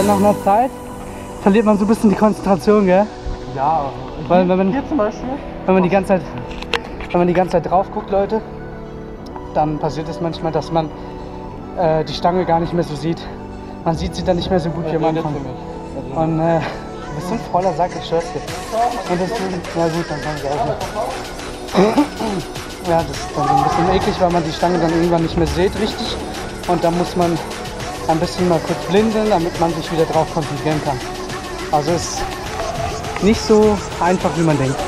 nach einer Zeit verliert man so ein bisschen die Konzentration, gell? Ja, Weil wenn man, hier zum Beispiel. wenn man die ganze Zeit drauf guckt, Leute, dann passiert es manchmal, dass man die Stange gar nicht mehr so sieht. Man sieht sie dann nicht mehr so gut wie am Anfang. Und du bist so ein fauler Sack, ich schwör's dir. Und deswegen, ja gut, dann kann ich auch nicht. Ja, das ist dann so ein bisschen eklig, weil man die Stange dann irgendwann nicht mehr sieht richtig. Und dann muss man ein bisschen mal kurz blinzeln, damit man sich wieder drauf konzentrieren kann. Also ist nicht so einfach, wie man denkt.